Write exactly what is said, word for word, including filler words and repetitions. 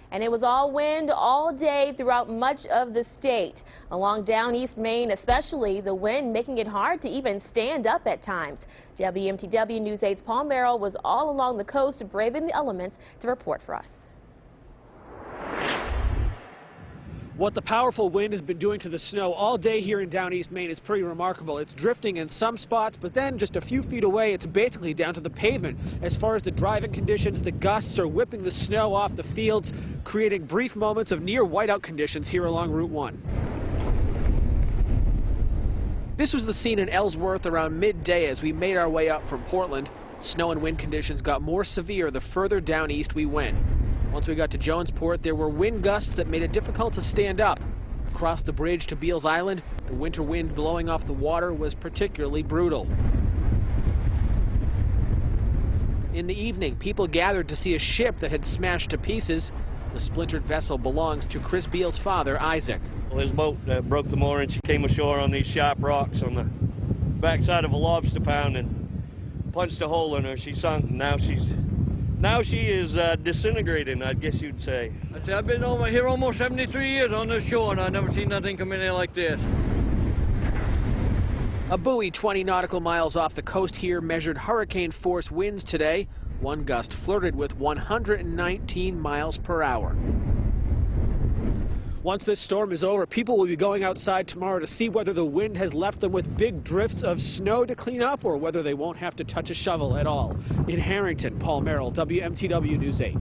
and it was all wind all day throughout much of the state. Along down East Maine especially, the wind making it hard to even stand up at times. W M T W News eight's Paul Merill was all along the coast braving the elements to report for us. What the powerful wind has been doing to the snow all day here in down East Maine is pretty remarkable. It's drifting in some spots, but then just a few feet away, it's basically down to the pavement. As far as the driving conditions, the gusts are whipping the snow off the fields, creating brief moments of near whiteout conditions here along Route one. This was the scene in Ellsworth around midday as we made our way up from Portland. Snow and wind conditions got more severe the further down east we went. Once we got to Jonesport, there were wind gusts that made it difficult to stand up. Across the bridge to Beals Island, the winter wind blowing off the water was particularly brutal. In the evening, people gathered to see a ship that had smashed to pieces. The splintered vessel belongs to Chris Beals' father, Isaac. Well, his boat uh, broke the mooring. She came ashore on these sharp rocks on the backside of a lobster pound and punched a hole in her. She sunk, and now she's now she is uh, disintegrating, I guess you'd say. I say, I've been over here almost seventy-three years on the shore, and I've never seen nothing come in here like this. A buoy twenty nautical miles off the coast here measured hurricane force winds today. One gust flirted with one hundred nineteen miles per hour. Once this storm is over, people will be going outside tomorrow to see whether the wind has left them with big drifts of snow to clean up or whether they won't have to touch a shovel at all. In Harrington, Paul Merill, W M T W News eight.